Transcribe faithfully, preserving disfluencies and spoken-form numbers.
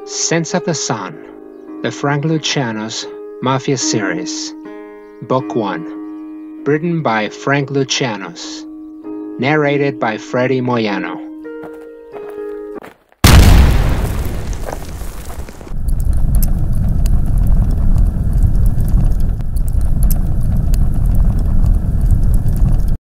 Sense of the Sun, the Frank Luciano's Mafia Series, Book one, written by Frank Lucianos, narrated by Freddie Moyano.